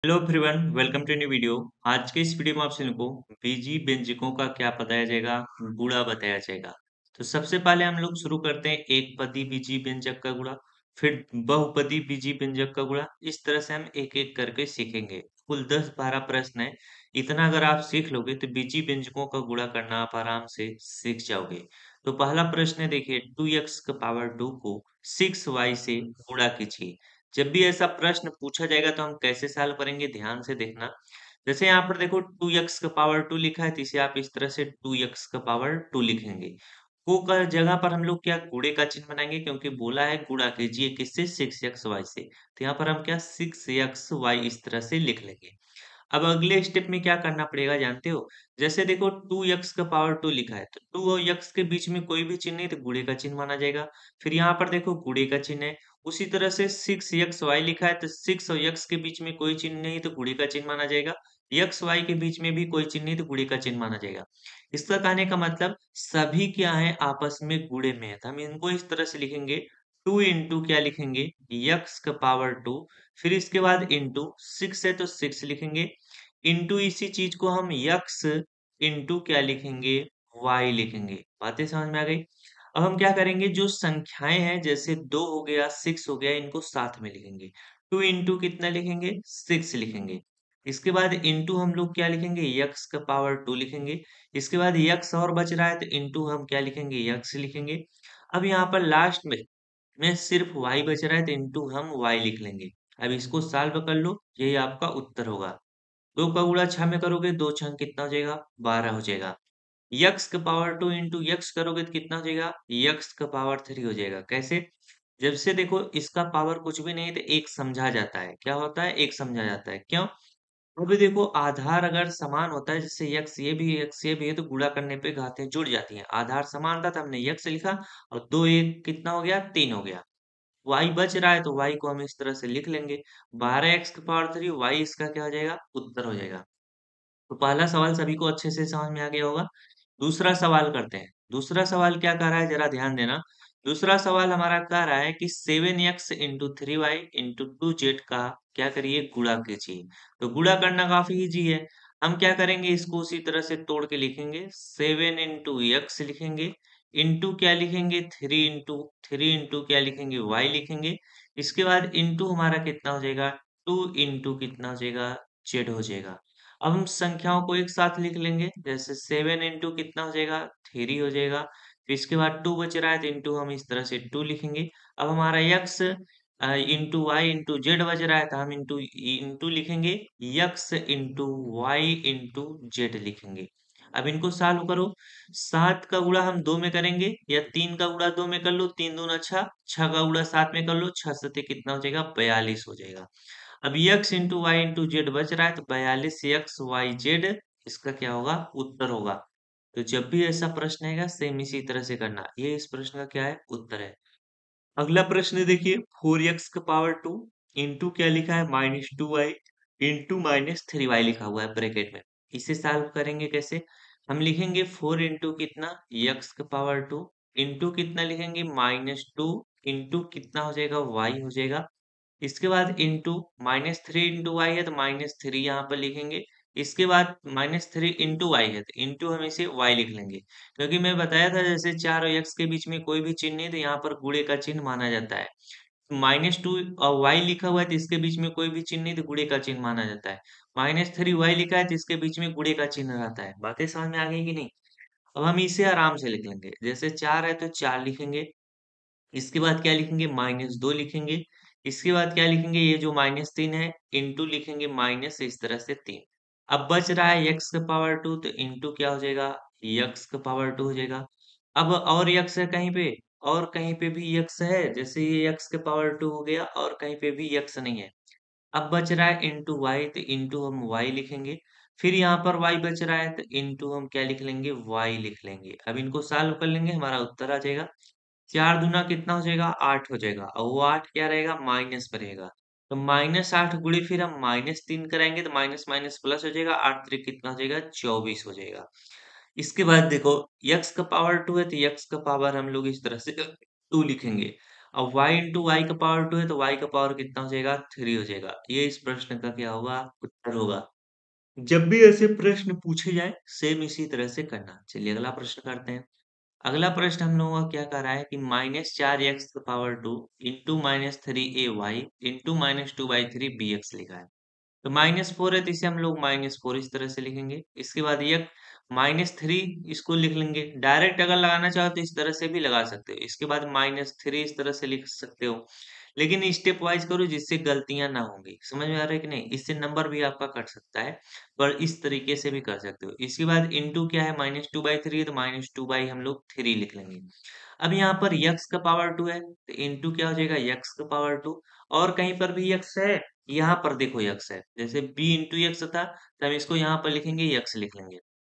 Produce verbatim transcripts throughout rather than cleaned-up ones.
Hello everyone, welcome to new video. आज के इस वीडियो में आप सभी को बीजी व्यंजकों का क्या बताया जाएगा, गुणा बताया जाएगा। तो सबसे पहले हम लोग शुरू करते हैं एक पदी बीजी व्यंजक का गुणा, फिर बहुपदी बीजी व्यंजक का गुणा। इस तरह से हम एक एक करके सीखेंगे। कुल दस बारह प्रश्न है। इतना अगर आप सीख लोगे तो बीजी व्यंजकों का गुणा करना आप आराम से सीख जाओगे। तो पहला प्रश्न है, देखिए टू एक्स का पावर टू को सिक्स वाई से गुणा कीजिए। जब भी ऐसा प्रश्न पूछा जाएगा तो हम कैसे सॉल्व करेंगे, ध्यान से देखना। जैसे यहाँ पर देखो टू एक्स का पावर टू लिखा है, तो इसे आप इस तरह से टू एक्स का पावर टू लिखेंगे। को का जगह पर हम लोग क्या गुणे का चिन्ह बनाएंगे, क्योंकि बोला है गुणा कीजिए किससे, सिक्स एक्स वाई से। तो यहाँ पर हम क्या सिक्स एक्स वाई इस तरह से लिख लेंगे। अब अगले स्टेप में क्या करना पड़ेगा जानते हो। जैसे देखो टू एक्स का पावर टू लिखा है, तो टू और एक्स के बीच में कोई भी चिन्ह नहीं, तो गुणे का चिन्ह माना जाएगा। फिर यहाँ पर देखो गुणे का चिन्ह है। उसी तरह से सिक्स एक्स वाई लिखा है, तो सिक्स और एक्स के बीच में कोई चिन्ह नहीं, तो गुणे का चिन्ह माना जाएगा। एक्स वाई के बीच में भी कोई चिन्ह नहीं, तो गुणे का चिन्ह माना जाएगा। इसका कहने का मतलब सभी क्या है, आपस में गुणे में है। तो हम इनको इस तरह से लिखेंगे, टू इंटू क्या लिखेंगे, एक्स का पावर टू। फिर इसके बाद इंटू सिक्स है तो सिक्स लिखेंगे, इंटू इसी चीज को हम यक्स इंटू क्या लिखेंगे, वाई लिखेंगे। बातें समझ में आ गई। अब हम क्या करेंगे, जो संख्याएं हैं जैसे दो हो गया, सिक्स हो गया, इनको साथ में लिखेंगे। टू इंटू कितना लिखेंगे, सिक्स लिखेंगे। इसके बाद इंटू हम लोग क्या लिखेंगे, यक्स का पावर टू लिखेंगे। इसके बाद यक्स और बच रहा है, तो इंटू हम क्या लिखेंगे, यक्स लिखेंगे। अब यहाँ पर लास्ट में में सिर्फ वाई बच रहा है, तो इंटू हम वाई लिख लेंगे। अब इसको सॉल्व कर लो, यही आपका उत्तर होगा। दो का गुणा छह में करोगे, दो छह कितना हो जाएगा, बारह हो जाएगा। यक्स का पावर टू इंटू यक्स करोगे तो कितना हो जाएगा, यक्स का पावर थ्री हो जाएगा। कैसे, जब से देखो इसका पावर कुछ भी नहीं है तो एक समझा जाता है। क्या होता है, एक समझा जाता है। क्यों, अभी देखो आधार अगर समान होता है, जैसे यक्स ये भी यक्स ये भी है, तो गुणा करने पे घातें जुड़ जाती हैं। आधार समान था तो हमने यक्स लिखा, और दो एक कितना हो गया, तीन हो गया। वाई बच रहा है तो वाई को हम इस तरह से लिख लेंगे, बारह एक्स की पावर थ्री, वाई इसका क्या हो जाएगा, उत्तर हो जाएगा। तो पहला सवाल सभी को अच्छे से समझ में आ गया होगा। दूसरा सवाल करते हैं। दूसरा सवाल क्या कह रहा है, जरा ध्यान देना। दूसरा सवाल हमारा कह रहा है कि seven x into three y into two z का क्या करिए, गुणा कीजिए। तो गुणा करना काफी इजी है। हम क्या करेंगे, इसको उसी तरह से तोड़ के लिखेंगे, सेवन इंटू एक्स लिखेंगे, इंटू क्या लिखेंगे, थ्री इंटू थ्री इंटू क्या लिखेंगे, वाई लिखेंगे। इसके बाद इंटू हमारा कितना हो जाएगा, टू इंटू कितना हो जाएगा, जेड हो जाएगा। अब हम संख्याओं को एक साथ लिख लेंगे, जैसे सेवन इंटू कितना हो जाएगा, थ्री हो जाएगा। फिर इसके बाद टू बच रहा है, तो इंटू हम इस तरह से टू लिखेंगे। अब हमारा x into y into z बच रहा है, तो हम इंटू इंटू लिखेंगे, x into y into z लिखेंगे। अब इनको सॉल्व करो। सात का गुणा हम दो में करेंगे, या तीन का गुणा दो में कर लो, तीन दूना छह, छह का गुणा सात में कर लो, छह सते कितना हो जाएगा, बयालीस हो जाएगा। अब x into y into z बच रहा है, तो बयालीस यक्स वाई जेड इसका क्या होगा, उत्तर होगा। तो जब भी ऐसा प्रश्न आएगा सेम इसी तरह से करना। ये इस प्रश्न का क्या है, उत्तर है। अगला प्रश्न देखिए, फोर एक्स का पावर टू इंटू क्या लिखा है, minus two y into minus three y लिखा हुआ है ब्रैकेट में। इसे सॉल्व करेंगे कैसे, हम लिखेंगे फोर इंटू कितना, एक्स का पावर टू इंटू कितना लिखेंगे, माइनस टू इंटू कितना हो जाएगा, वाई हो जाएगा। इसके बाद into minus three into y है, तो माइनस थ्री यहाँ पर लिखेंगे। इसके बाद माइनस थ्री इंटू वाई है, तो इंटू हम इसे वाई लिख लेंगे। क्योंकि मैं बताया था जैसे चार और एक्स के बीच में कोई भी चिन्ह नहीं, तो यहाँ पर गुणे का चिन्ह माना जाता है। माइनस टू और वाई लिखा हुआ है, तो इसके बीच में कोई भी चिन्ह नहीं, तो गुणे का चिन्ह माना जाता है। माइनस थ्री वाई लिखा है, तो इसके बीच में गुणे का चिन्ह रहता है। बातें समझ में आ गई कि नहीं। अब हम इसे आराम से लिख लेंगे, जैसे चार है तो चार लिखेंगे। इसके बाद क्या लिखेंगे, माइनस दो लिखेंगे। इसके बाद क्या लिखेंगे, ये जो माइनस तीन है, इंटू लिखेंगे माइनस इस तरह से तीन। अब बच रहा है एक्स का पावर टू, तो इंटू क्या हो जाएगा, एक्स का पावर टू हो जाएगा। अब और एक्स है कहीं पे, और कहीं पे भी एक्स है, जैसे ये एक्स का पावर टू हो गया, और कहीं पे भी एक्स नहीं है। अब बच रहा है इंटू वाई, तो इंटू हम वाई लिखेंगे। फिर यहाँ पर वाई बच रहा है, तो इंटू हम क्या लिख लेंगे, वाई लिख लेंगे। अब इनको सॉल्व कर लेंगे, हमारा उत्तर आ जाएगा। चार दूना कितना हो जाएगा, आठ हो जाएगा, और वो आठ क्या रहेगा, माइनस में रहेगा। तो माइनस आठ गुणे फिर हम माइनस तीन कराएंगे, तो माइनस माइनस प्लस हो जाएगा, आठ त्रिक कितना हो जाएगा, चौबीस हो जाएगा। इसके बाद देखो, यक्स का पावर टू है, तो यक्स का पावर हम लोग इस तरह से टू लिखेंगे। अब y इंटू वाई का पावर टू है तो y का पावर कितना हो जाएगा, थ्री हो जाएगा। ये इस प्रश्न का क्या होगा, उत्तर होगा। जब भी ऐसे प्रश्न पूछे जाए सेम इसी तरह से करना। चलिए अगला प्रश्न करते हैं। अगला प्रश्न हम लोगों का क्या कर रहा है कि माइनस चार एक्स का power two into minus three a y into minus two by three b x लिखा है। तो माइनस फोर है तो इसे हम लोग माइनस फोर इस तरह से लिखेंगे। इसके बाद ये माइनस थ्री इसको लिख लेंगे। डायरेक्ट अगर लगाना चाहो तो इस तरह से भी लगा सकते हो। इसके बाद माइनस थ्री इस तरह से लिख सकते हो, लेकिन स्टेप वाइज करो जिससे गलतियां ना होंगी। समझ में आ रहा है कि नहीं? इससे नंबर भी आपका कट सकता है, पर इस तरीके से भी कर सकते हो। इसके बाद इंटू क्या है, माइनस टू बाई थ्री है तो माइनस टू बाई हम लोग थ्री लिख लेंगे। अब यहाँ पर यक्स का पावर टू है तो इंटू क्या हो जाएगा, यक्स का पावर टू। और कहीं पर भी यक्स है, यहाँ पर देखो यक्स है, जैसे बी इंटू यक्स था तो हम इसको यहाँ पर लिखेंगे यक्स लिख लेंगे।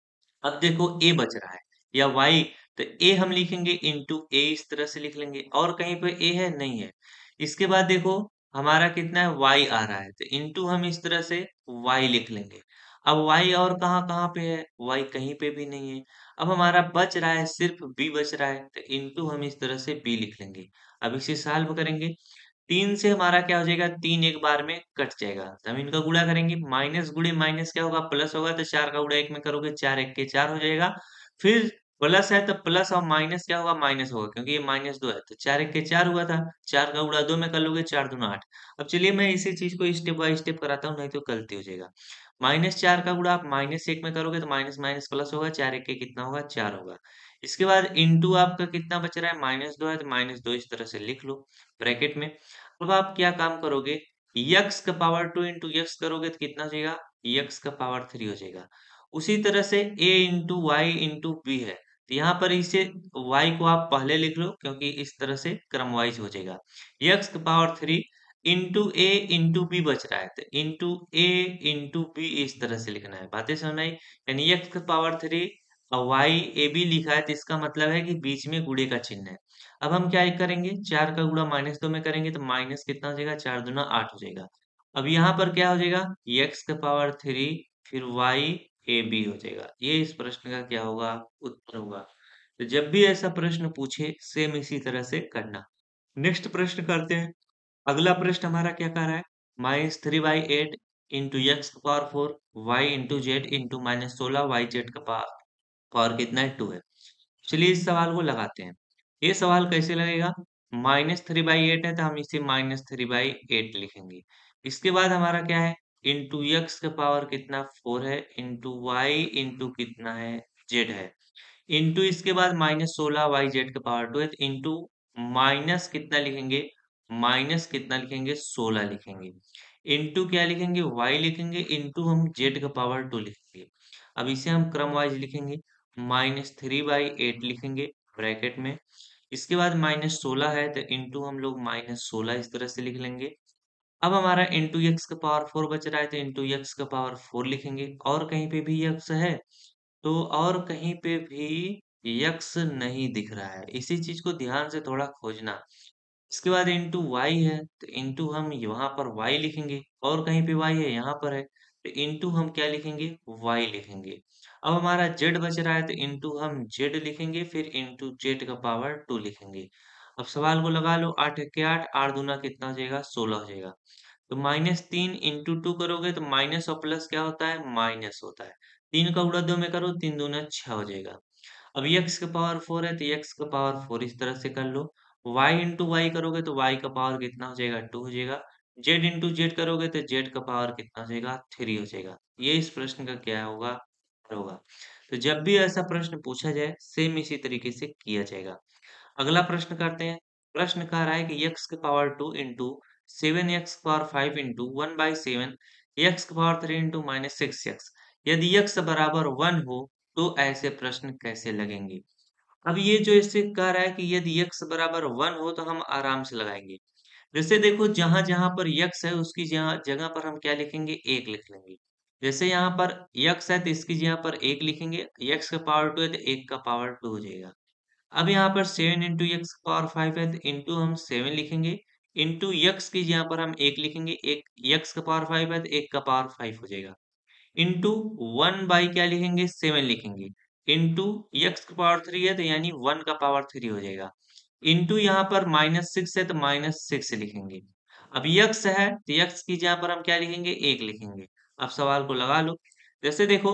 अब देखो ए बच रहा है या वाई, तो ए हम लिखेंगे इंटू ए इस तरह से लिख लेंगे। और कहीं पे ए है, नहीं है। इसके बाद देखो हमारा कितना है, वाई आ रहा है तो इंटू हम इस तरह से वाई लिख लेंगे। अब वाई और कहाँ कहाँ पे है, वाई कहीं पे भी नहीं है। अब हमारा बच रहा है सिर्फ बी बच रहा है तो इंटू हम इस तरह से बी लिख लेंगे। अब इसे सॉल्व करेंगे। तीन से हमारा क्या हो जाएगा, तीन एक बार में कट जाएगा तो हम इनका गुणा करेंगे। माइनस गुणे माइनस क्या होगा, प्लस होगा तो चार का गुणा एक में करोगे, चार एक के चार हो जाएगा। फिर प्लस है तो प्लस और माइनस क्या होगा, माइनस होगा, क्योंकि ये माइनस दो है तो चार एक के चार हुआ था। चार का गुणा दो में कर लोगे, चार दूना आठ। अब चलिए मैं इसी चीज को स्टेप बाय स्टेप कराता हूँ, नहीं तो गलती हो जाएगा। माइनस चार का गुणा आप माइनस एक में करोगे तो माइनस माइनस प्लस होगा, चार एक के कितना होगा, चार होगा। इसके बाद इंटू आपका कितना बच रहा है, माइनस दो है तो माइनस दो इस तरह से लिख लो ब्रैकेट में। अब आप क्या काम करोगे, यक्स का पावर टू इंटू यक्स करोगे तो कितना हो जाएगा, यक्स का पावर थ्री हो जाएगा। उसी तरह से a into y into b है तो यहाँ पर इसे y को आप पहले लिख लो, क्योंकि इस तरह से क्रम वाइज हो जाएगा। यक्स का power three into a into b बच रहा है तो इंटू ए इंटू बी इस तरह से लिखना है। बातें समझ आई? यानी यक्स का पावर थ्री और वाई ए बी लिखा है तो इसका मतलब है कि बीच में गुणे का चिन्ह है। अब हम क्या करेंगे, चार का गुणा माइनस दो में करेंगे तो माइनस कितना हो जाएगा, चार दूना आठ हो जाएगा। अब यहाँ पर क्या हो जाएगा, एक्स का पावर थ्री फिर वाई ए बी हो जाएगा। ये इस प्रश्न का क्या होगा, उत्तर होगा। तो जब भी ऐसा प्रश्न पूछे सेम इसी तरह से करना। नेक्स्ट प्रश्न करते हैं। अगला प्रश्न हमारा क्या कर रहा है, minus three by eight into x का power four y into z into minus सोलह वाई जेड का पावर पावर कितना है, टू है। चलिए इस सवाल को लगाते हैं। ये सवाल कैसे लगेगा, माइनस थ्री बाई एट है तो हम इसे माइनस थ्री बाई एट लिखेंगे। इसके बाद हमारा क्या है, इंटू यक्स का पावर कितना फोर है इंटू वाई इंटू कितना है, जेड है। इंटू इसके बाद माइनस सोलह वाई जेड का पावर टू है तो इंटू माइनस कितना लिखेंगे, माइनस कितना लिखेंगे, सोलह लिखेंगे। इंटू क्या लिखेंगे, वाई लिखेंगे, इंटू हम जेड का पावर टू लिखेंगे। अब इसे हम क्रम वाइज लिखेंगे। माइनस थ्री बाई एट लिखेंगे ब्रैकेट में। इसके बाद माइनस सोलह है तो इंटू हम लोग माइनस सोलह इस तरह से लिख लेंगे। अब हमारा इंटू एक्स का पावर फोर बच रहा है तो इंटू एक्स का पावर फोर लिखेंगे। और कहीं पे भी एक्स है तो और कहीं पे भी यक्स नहीं दिख रहा है, इसी चीज को ध्यान से थोड़ा खोजना। इसके बाद इंटू वाई है तो इंटू हम यहाँ पर वाई लिखेंगे। और कहीं पे वाई है, यहाँ पर है तो इंटू हम क्या लिखेंगे, वाई लिखेंगे। अब हमारा जेड बच रहा है तो इंटू हम जेड लिखेंगे, फिर इंटू जेड का पावर टू लिखेंगे। अब सवाल को लगा लो, आठ के आठ, आठ दूना कितना हो जाएगा, सोलह हो जाएगा। तो माइनस तीन इंटू टू करोगे तो माइनस और प्लस क्या होता है, माइनस होता है। तीन का गुणा दो में करो, तीन दूना छह हो जाएगा। अब x का पावर फोर है तो x का पावर फोर इस तरह से कर लो। y इंटू वाई करोगे तो y का पावर कितना हो जाएगा, टू हो जाएगा। z इंटू जेड करोगे तो z का पावर कितना हो जाएगा, थ्री हो जाएगा। ये इस प्रश्न का क्या होगा, होगा। तो जब भी ऐसा प्रश्न पूछा जाए सेम इसी तरीके से किया जाएगा। अगला प्रश्न करते हैं। प्रश्न कह रहा है कि x का power two into seven x का power five into one by seven x का power three into minus six x, यदि x बराबर वन हो तो ऐसे प्रश्न कैसे लगेंगे। अब ये जो इससे कह रहा है कि यदि x बराबर वन हो तो हम आराम से लगाएंगे। जैसे देखो जहां जहां पर x है उसकी जगह जगह पर हम क्या लिखेंगे, एक लिख लेंगे। जैसे यहाँ पर x है तो इसकी जगह पर एक लिखेंगे, x का पावर टू है तो एक का पावर टू हो जाएगा। अब यहाँ पर seven into x power five है तो इंटू हम सेवन लिखेंगे। इंटू यक्स की यहाँ पर हम एक लिखेंगे, एक यक्स का पावर फाइव है तो एक का पावर फाइव हो जाएगा। इंटू वन बाई क्या लिखेंगे, सेवन लिखेंगे। इंटू यक्स का पावर थ्री है तो यानी वन का पावर थ्री हो जाएगा। इंटू यहाँ पर माइनस सिक्स है तो माइनस सिक्स लिखेंगे। अब यक्स है तो यक्स की जगह पर हम क्या लिखेंगे, एक लिखेंगे। अब सवाल को लगा लो। जैसे देखो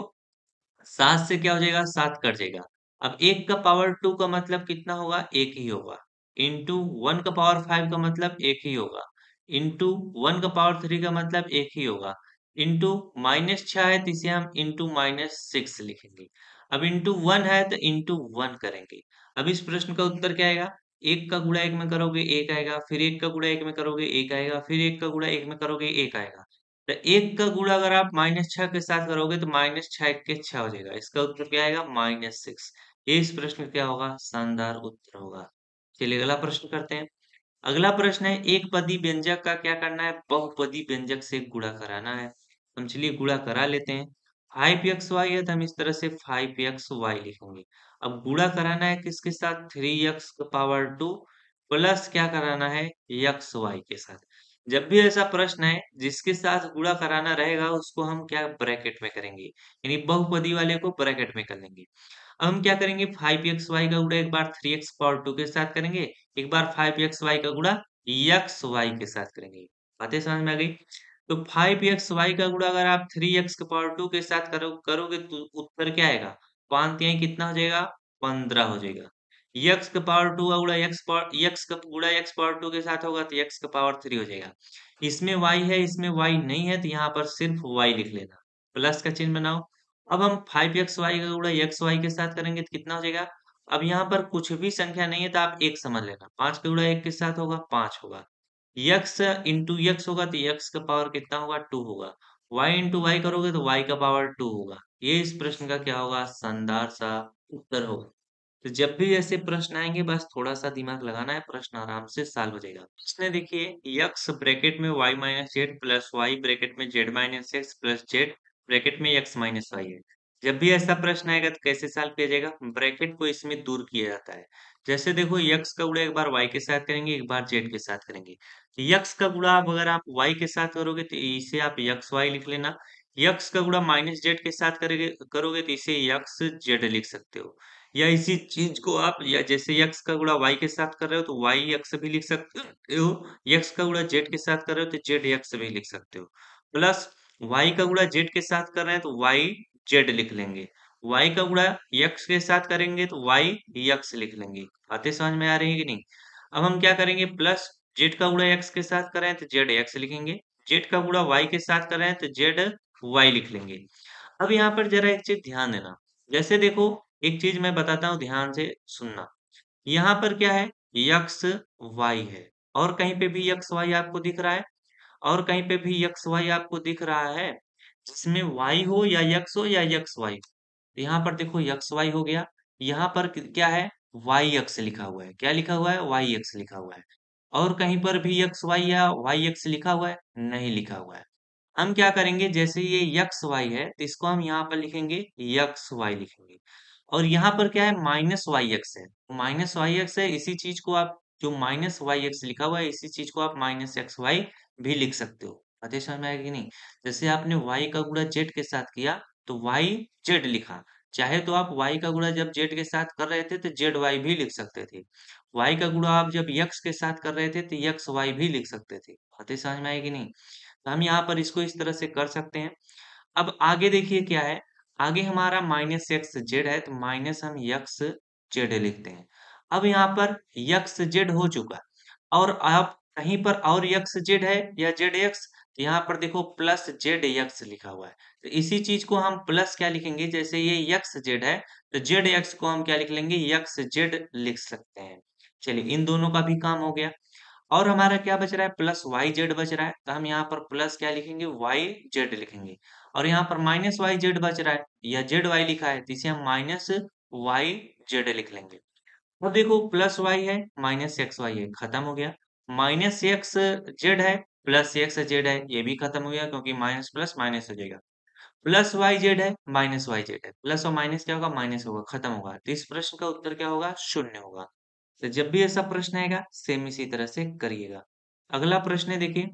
सात से क्या हो जाएगा, सात कट जाएगा। अब एक का पावर टू का मतलब कितना होगा, एक ही होगा। इंटू वन का पावर फाइव का मतलब एक ही होगा। इंटू वन का पावर थ्री का मतलब एक ही होगा। इंटू माइनस छह है तो इसे हम इंटू माइनस सिक्स लिखेंगे। अब इंटू वन है तो इंटू वन करेंगे। अब इस प्रश्न का उत्तर क्या आएगा, एक का गुणा एक में करोगे एक आएगा, फिर एक का गुणा एक में करोगे एक आएगा, फिर एक का गुणा एक में करोगे एक आएगा। तो एक का गुणा अगर आप माइनस छह के साथ करोगे तो माइनस छह के छह हो जाएगा। इसका उत्तर क्या आएगा, माइनस सिक्स। ये इस प्रश्न का क्या होगा, शानदार उत्तर होगा। चलिए अगला प्रश्न करते हैं। अगला प्रश्न है, एक पदी व्यंजक का क्या करना है, बहुपदी व्यंजक से गुणा कराना है। हम चलिए गुणा करा लेते हैं। फाइव एक्स वाई है तो हम इस तरह से फाइव एक्स वाई लिखेंगे। अब गुणा कराना है किसके साथ, three x power two plus क्या कराना है, एक्स वाई के साथ। जब भी ऐसा प्रश्न है जिसके साथ गुणा कराना रहेगा उसको हम क्या ब्रैकेट में करेंगे, यानी बहुपदी वाले को ब्रैकेट में कर लेंगे। अब हम क्या करेंगे, फाइव एक्स वाई का गुणा एक बार थ्री एक्स पावर टू के साथ करेंगे, एक बार फाइव एक्स वाई का गुणा एक्स वाई के साथ करेंगे। बातें समझ में आ गई। तो फाइव एक्स वाई का गुणा अगर आप थ्री एक्स के पावर टू के साथ करो करोगे तो उत्तर क्या आएगा, पांच तिहाई कितना हो जाएगा, पंद्रह हो जाएगा। एक्स का पावर टू का गुणा एक्स पावर एक्स का गुणा एक्स पावर टू के साथ होगा तो एक्स का पावर थ्री हो जाएगा। इसमें वाई है इसमें वाई नहीं है तो यहाँ पर सिर्फ वाई लिख लेना, प्लस का चिन्ह बनाओ। अब हम फाइव एक्स वाई का गुणा एक्स वाई के साथ करेंगे तो कितना हो जाएगा। अब यहाँ पर कुछ भी संख्या नहीं है तो आप एक समझ लेना, पांच का गुणा एक के साथ होगा पांच होगा। यक्स इंटू यक्स होगा तो यक्स का पावर कितना होगा, टू होगा। वाई इंटू वाई करोगे तो वाई का पावर टू होगा। ये इस प्रश्न का क्या होगा, शानदार सा उत्तर होगा। तो जब भी ऐसे प्रश्न आएंगे बस थोड़ा सा दिमाग लगाना है, प्रश्न आराम से सॉल्व हो जाएगा। इसने देखिए, यक्स ब्रैकेट में y minus z plus y bracket में z minus x plus z bracket में एक्स माइनस वाई है। जब भी ऐसा प्रश्न आएगा तो कैसे सॉल्व किया जाएगा, ब्रैकेट को इसमें दूर किया जाता है। जैसे देखो यक्स का गुणा एक बार वाई के साथ करेंगे एक बार जेड के साथ करेंगे। तो यक्स का गुणा आप अगर आप वाई के साथ करोगे तो इसे आप यक्स वाई लिख लेना। यक्स का गुणा माइनस जेड के साथ करोगे करोगे तो इसे यक्स जेड लिख सकते हो। या इसी चीज को आप या जैसे यक्स का गुणा वाई के साथ कर रहे हो तो वाई यक्स भी लिख सकते हो। यक्स का गुणा जेड के साथ कर रहे हो तो जेड यक्स भी लिख सकते हो। प्लस वाई का गुणा जेड के साथ कर रहे हैं तो वाई जेड लिख लेंगे। वाई का गुणा यक्स के साथ करेंगे तो वाई यक्स लिख लेंगे। बातें समझ में आ रही है कि नहीं। अब हम क्या करेंगे, प्लस जेड का गुणा एक्स के साथ करें तो जेड एक्स लिखेंगे। जेड का गुणा वाई के साथ करें तो जेड वाई लिख लेंगे। अब यहाँ पर जरा एक चीज ध्यान देना। जैसे देखो एक चीज मैं बताता हूँ, ध्यान से सुनना। यहाँ पर क्या है, यक्स वाई है और कहीं पे भी यक्स वाई आपको दिख रहा है, और कहीं पे भी यक्स वाई आपको दिख रहा है। जिसमें वाई हो या यक्स हो या यक्स वाई। तो यहाँ पर देखो यक्स वाई हो गया। यहाँ पर क- क्या है, वाई एक्स लिखा हुआ है। क्या लिखा हुआ है, वाई एक्स लिखा हुआ है। और कहीं पर भी यक्स वाई या वाई एक्स लिखा हुआ है, नहीं लिखा हुआ है। हम क्या करेंगे, जैसे ये यक्स वाई है तो इसको हम यहाँ पर लिखेंगे यक्स वाई लिखेंगे। और यहाँ पर क्या है, माइनस वाई एक्स है, माइनस वाई एक्स है। इसी चीज को आप जो माइनस वाई एक्स लिखा हुआ है इसी चीज को आप माइनस एक्स वाई भी लिख सकते हो। बातें समझ में आएगी नहीं। जैसे आपने वाई का गुणा जेड के साथ किया तो वाई जेड लिखा। चाहे तो आप वाई का गुणा जब जेड के साथ कर रहे थे तो जेड वाई भी लिख सकते थे। वाई का गुणा आप जब यक्स के साथ कर रहे थे तो यक्स वाई भी लिख सकते थे। बातें समझ में आएगी नहीं। तो हम यहाँ पर इसको इस तरह से कर सकते हैं। अब आगे देखिए क्या है, आगे हमारा माइनस एक्स जेड है तो माइनस हम यक्स जेड लिखते हैं। अब यहाँ पर यक्स जेड हो चुका और आप कहीं पर और यक्स जेड है या जेड एक्स, तो यहाँ पर देखो प्लस जेड एक्स लिखा हुआ है। तो इसी चीज को हम प्लस क्या लिखेंगे, जैसे ये यक्स जेड है तो जेड एक्स को हम क्या लिख लेंगे, यक्स जेड लिख सकते हैं। चलिए इन दोनों का भी काम हो गया। और हमारा क्या बच रहा है, प्लस वाई जेड बच रहा है तो हम यहाँ पर प्लस क्या लिखेंगे, वाई जेड लिखेंगे। और यहाँ पर माइनस वाई जेड बच रहा है या जेड वाई लिखा है तो इसे हम माइनस वाई जेड लिख लेंगे। अब देखो प्लस वाई है माइनस एक्स वाई है, खत्म हो गया। माइनस एक्स जेड है प्लस एक्स जेड है, ये भी खत्म हो गया क्योंकि माइनस प्लस माइनस हो जाएगा। प्लस वाई जेड है माइनस वाई जेड है, प्लस और माइनस क्या होगा, माइनस होगा, खत्म होगा। तो इस प्रश्न का उत्तर क्या होगा, शून्य होगा। तो जब भी ऐसा प्रश्न आएगा सेम इसी तरह से करिएगा। अगला प्रश्न है देखिए,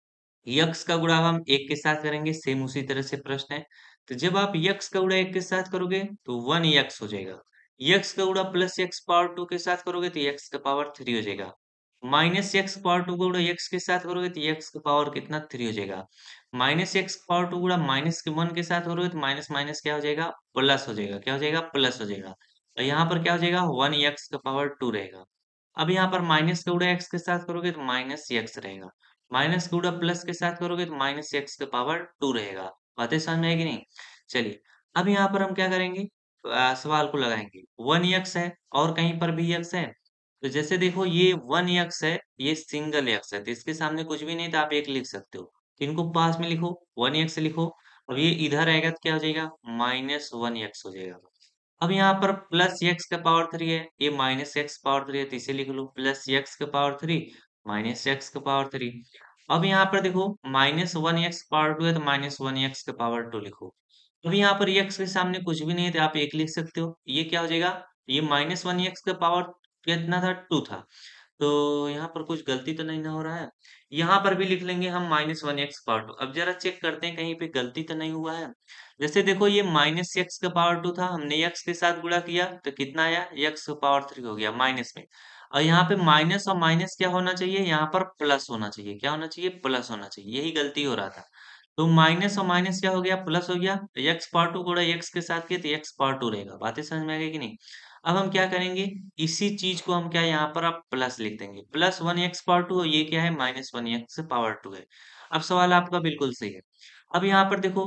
यक्स का गुणा हम एक के साथ करेंगे, सेम उसी तरह से प्रश्न है। तो जब आप यक्स का गुणा एक के साथ करोगे तो वन यक्स हो जाएगा। एक्स का गुणा प्लस एक्स पावर टू के साथ करोगे तो एक्स का पावर थ्री हो जाएगा। माइनस एक्स पावर टू का गुणा एक्स के साथ करोगे तो एक्स का पावर कितना थ्री हो जाएगा। माइनस एक्स पावर टू गुणा माइनस के वन के साथ करोगे तो माइनस माइनस क्या हो जाएगा, प्लस हो जाएगा। क्या हो जाएगा, प्लस हो जाएगा। और यहाँ पर क्या हो जाएगा, वन एक्स का पावर टू रहेगा। अब यहाँ पर माइनस का गुणा एक्स के साथ करोगे तो माइनस एक्स रहेगा। माइनस का गुणा प्लस के साथ करोगे तो माइनस एक्स का पावर टू रहेगा। बातें समझ में आएगी नहीं। चलिए, अब यहाँ पर हम क्या करेंगे, आ, सवाल को लगाएंगे। वन एक्स है और कहीं पर भी एक्स है, तो जैसे देखो ये वन एक्स है, ये सिंगल एक्स है, तो इसके सामने कुछ भी नहीं तो आप एक लिख सकते हो। तो इनको पास में लिखो, वन एक्स लिखो। अब ये इधर आएगा तो क्या हो जाएगा, माइनस वन एक्स हो जाएगा। अब यहाँ पर प्लस एक्स का पावर थ्री है, ये माइनस एक्स पावर थ्री है, तो इसे लिख लो प्लस एक्स का पावर थ्री माइनस एक्स का पावर थ्री। अब यहाँ पर देखो minus one x power two है, तो माइनस वन एक्स का पावर टू लिखो। अब यहाँ पर एक्स के सामने कुछ भी नहीं है तो आप एक लिख सकते हो। ये क्या हो जाएगा, ये माइनस वन एक्स का पावर कितना था, टू था। तो यहाँ पर कुछ गलती तो नहीं ना हो रहा है। यहाँ पर भी लिख लेंगे हम minus one x power two. अब जरा चेक करते हैं कहीं पे गलती तो नहीं हुआ है। जैसे देखो ये माइनस एक्स का पावर टू था, हमने एक्स के साथ गुणा किया तो कितना आया, एक्स का पावर थ्री हो गया माइनस में। और यहाँ पे माइनस और माइनस क्या होना चाहिए, यहाँ पर प्लस होना चाहिए। क्या होना चाहिए, प्लस होना चाहिए। यही गलती हो रहा था। तो माइनस और माइनस क्या हो गया, प्लस हो गया। एक्स पावर टू गुणा एक्स के साथ किया तो एक्स पावर टू रहेगा। बातें समझ में आ गई कि नहीं। अब हम क्या करेंगे, इसी चीज को हम क्या यहाँ पर आप प्लस लिख देंगे। Plus one x power two, ये क्या है, minus one x power two है। अब सवाल आपका बिल्कुल सही है। अब यहाँ पर देखो,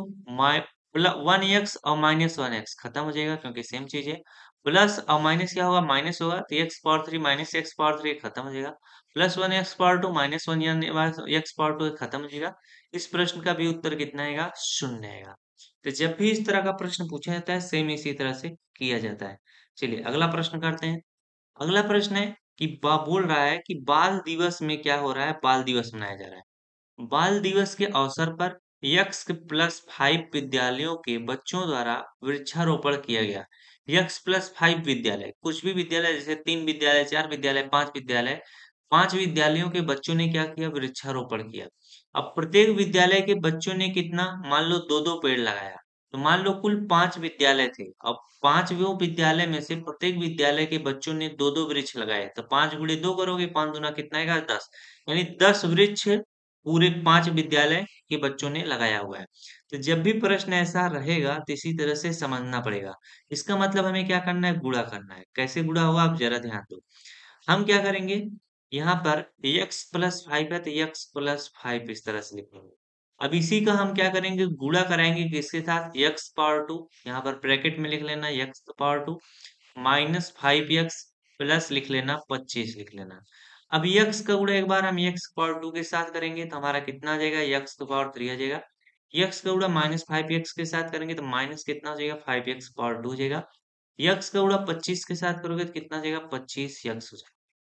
वन एक्स और माइनस वन एक्स खत्म हो जाएगा क्योंकि सेम चीज है। प्लस और माइनस क्या होगा, माइनस होगा तो x power three minus x power three खत्म हो जाएगा। Plus one x power two minus one x power two खत्म हो जाएगा। इस प्रश्न का भी उत्तर कितना आएगा, शून्य आएगा। तो जब भी इस तरह का प्रश्न पूछा जाता है सेम इसी तरह से किया जाता है। चलिए अगला प्रश्न करते हैं। अगला प्रश्न है कि बा बोल रहा है कि बाल दिवस में क्या हो रहा है, बाल दिवस मनाया जा रहा है। बाल दिवस के अवसर पर यक्स प्लस फाइव विद्यालयों के बच्चों द्वारा वृक्षारोपण किया गया। यक्स प्लस फाइव विद्यालय, कुछ भी विद्यालय, जैसे तीन विद्यालय, चार विद्यालय, पांच विद्यालय, पांच विद्यालयों के बच्चों ने क्या किया, वृक्षारोपण किया। अब प्रत्येक विद्यालय के बच्चों ने कितना, मान लो दो दो पेड़ लगाया, तो मान लो कुल पांच विद्यालय थे। अब पांचवें विद्यालय में से प्रत्येक विद्यालय के बच्चों ने दो दो वृक्ष लगाए, तो पांच गुणे दो करोगे, पांच दूना कितना आएगा, दस। यानी दस वृक्ष पूरे पांच विद्यालय के बच्चों ने लगाया हुआ है। तो जब भी प्रश्न ऐसा रहेगा तो इसी तरह से समझना पड़ेगा। इसका मतलब हमें क्या करना है, गुणा करना है। कैसे गुणा होगा, आप जरा ध्यान दो। हम क्या करेंगे, यहाँ पर x प्लस फाइव है तो x प्लस फाइव इस तरह से लिखेंगे। अब इसी का हम क्या करेंगे, गुणा कराएंगे किसके साथ, x पावर टू, यहाँ पर ब्रैकेट में लिख लेना x power two minus five x plus लिख लेना पच्चीस लिख लेना। अब x का गुणा एक बार हम x पावर टू के साथ करेंगे तो हमारा कितना आ जाएगा, x का पावर थ्री आ जाएगा। x का गुणा माइनस फाइव एक्स के साथ करेंगे तो माइनस कितना हो जाएगा, फाइव एक्स पावर टू हो जाएगा। x का गुणा पच्चीस के साथ करोगे तो कितना आ जाएगा, पच्चीस एक्स हो जाएगा।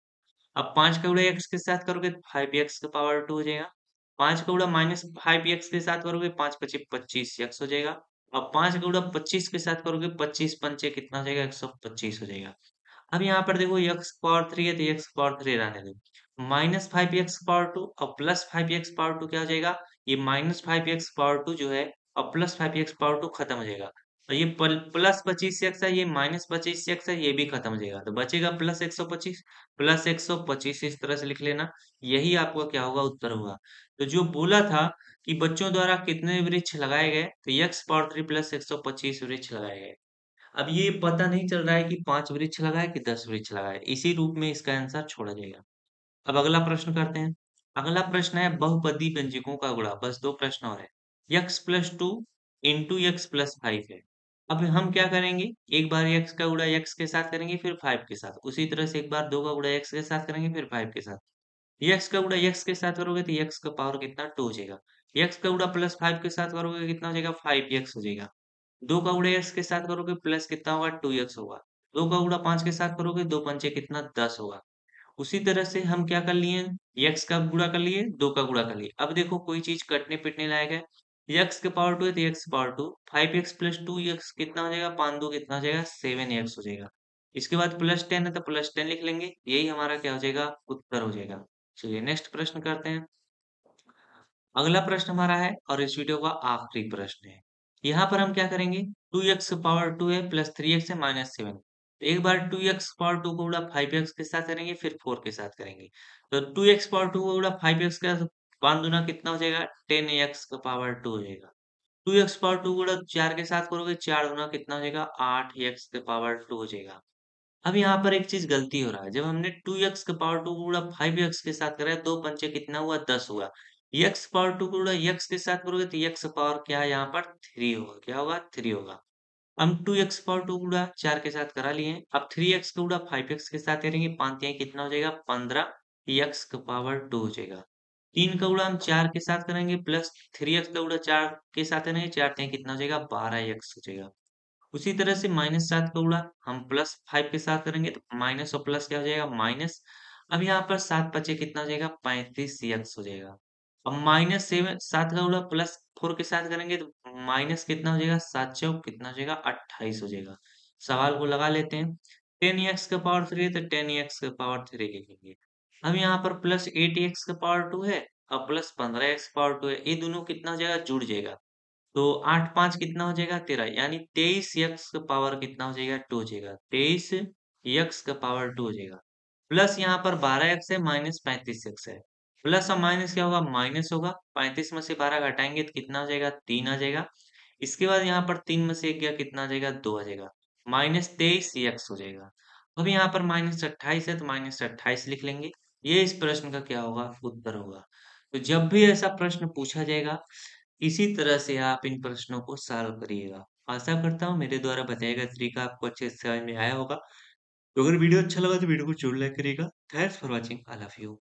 अब पांच का गुणा एक्स के साथ करोगे तो फाइव एक्स का पावर टू हो जाएगा। पांच का गुणा माइनस फाइव एक्स के साथ करोगे, पांच पच्चीस पच्चीस एक्स हो जाएगा। अब पांच का गुणा पच्चीस के साथ करोगे, पच्चीस पंचे कितना हो जाएगा, एक सौ पच्चीस हो जाएगा। अब यहाँ पर देखो एक्स पावर थ्री है तो एक्स पावर थ्री रहने दो। Minus five x power two और plus five x power two क्या हो जाएगा, ये minus five x power two जो है और plus five x power two खत्म हो जाएगा। और ये प्लस पच्चीस एक्स है, ये माइनस पच्चीस एक्स है, ये भी खत्म हो जाएगा। तो बचेगा प्लस एक सौ पच्चीस, प्लस एक सौ पच्चीस इस तरह से लिख लेना। यही आपका क्या होगा, उत्तर होगा। तो जो बोला था कि बच्चों द्वारा कितने वृक्ष लगाए गए, तो एक्स पावर थ्री प्लस एक सौ पच्चीस वृक्ष लगाए गए। अब ये पता नहीं चल रहा है कि पांच वृक्ष लगाए कि दस वृक्ष लगाए, इसी रूप में इसका आंसर छोड़ा जाएगा। अब अगला प्रश्न करते हैं। अगला प्रश्न है बहुपदी व्यंजकों का गुणा, बस दो प्रश्न और है। X plus two into x plus five है। अब हम क्या करेंगे, एक बार यक्स का गुणा यक्स के साथ करेंगे फिर फाइव के साथ, उसी तरह से एक बार दो का गुणा यक्स के साथ करेंगे फिर फाइव के साथ। यक्स का गुणा यक्स के साथ करोगे तो यक्स का पावर कितना, टू हो जाएगा। यक्स का गुणा प्लस फाइव के साथ करोगे कितना हो जाएगा, फाइव यक्स हो जाएगा। दो का गुणा एक्स के साथ करोगे प्लस कितना होगा, टू एक्स होगा। दो का गुणा पांच के साथ करोगे, दो पंचे कितना, दस होगा। उसी तरह से हम क्या कर लिए, एक्स का गुणा कर लिए, दो का गुणा कर लिए। अब देखो कोई चीज कटने पिटने लायक है। एक्स के पावर टू है तो x power two, five x plus two x कितना हो जाएगा, पाँच दो कितना हो जाएगा, सेवन एक्स हो जाएगा। इसके बाद प्लस टेन है तो प्लस टेन लिख लेंगे, यही हमारा क्या हो जाएगा, उत्तर हो जाएगा। चलिए नेक्स्ट प्रश्न करते हैं। अगला प्रश्न हमारा है और इस वीडियो का आखिरी प्रश्न है। यहाँ पर हम क्या करेंगे, टू एक्स पावर टू है प्लस थ्री एक्स है माइनस सेवन। तो एक बार टू एक्स पावर टू को उड़ा फाइव एक्स के साथ करेंगे, फिर फोर के साथ करेंगे। तो टू एक्स पावर टू को उड़ा फाइव एक्स के साथ, पाँच दूना कितना हो जाएगा? टेन एक्स का पावर टू हो जाएगा। टू एक्स पावर टू गुणा चार के साथ करोगे, चार गुना कितना हो जाएगा? आठ एक्स के पावर टू हो जाएगा। अब यहाँ पर एक चीज गलती हो रहा है, जब हमने टू एक्स के पावर टू गुणा फाइव एक्स के साथ करा है, दो पंचे कितना हुआ? दस हुआ। एक्स पावर टू गुणा एक्स के साथ करोगे तो एक्स पावर क्या है यहाँ पर? थ्री होगा। क्या होगा? थ्री होगा। हम टू एक्स पावर टू गुणा चार के साथ करा लिए हैं। अब थ्री एक्स का गुणा फाइव एक्स के साथ करेंगे, पांच तिहाई कितना हो जाएगा? पंद्रह एक्स का पावर टू हो जाएगा। तीन का गुणा हम चार के साथ करेंगे, प्लस थ्री एक्स का गुणा चार के साथ करेंगे, चार तिहाई कितना हो जाएगा? बारह एक्स हो जाएगा। उसी तरह से माइनस सात का गुणा हम प्लस फाइव के साथ करेंगे, तो माइनस और प्लस क्या हो जाएगा? माइनस। अब यहाँ पर सात पचे कितना हो जाएगा? पैंतीस एक्स हो जाएगा। अब माइनस सेवन सात का गुणा प्लस फोर के साथ करेंगे, तो माइनस कितना हो जाएगा? सात चौक कितना हो जाएगा? अट्ठाईस हो जाएगा। सवाल को लगा लेते हैं। टेन एक्स का पावर थ्री है तो टेन एक्स का पावर थ्री लिखेंगे। अब यहाँ पर प्लस एट एक्स का पावर टू है और प्लस पंद्रह एक्स पावर टू है, ये दोनों कितना हो जाएगा? जुड़ जाएगा। तो आठ पाँच कितना हो जाएगा? तेरह, यानी तेईस एक्स का पावर कितना हो जाएगा? टू हो जाएगा। तेईस एक्स का पावर टू हो जाएगा। प्लस यहाँ पर बारह एक्स है, माइनस पैंतीस एक्स है। प्लस और माइनस क्या होगा? माइनस होगा। पैंतीस में से बारह घटाएंगे तो कितना हो जाएगा? तीन आ जाएगा। इसके बाद यहाँ पर तीन में से एक गया, कितना आ जाएगा? दो आ जाएगा। माइनस तेईस एक्स हो जाएगा। अब यहाँ पर माइनस अट्ठाईस है तो माइनस अट्ठाईस लिख लेंगे। ये इस प्रश्न का क्या होगा? उत्तर होगा। तो जब भी ऐसा प्रश्न पूछा जाएगा, इसी तरह से आप इन प्रश्नों को सॉल्व करिएगा। आशा करता हूँ मेरे द्वारा बताया गया तरीका आपको अच्छे से समझ में आया होगा। तो अगर वीडियो अच्छा लगा तो वीडियो को जरूर लाइक करिएगा। Thanks for watching. I love you.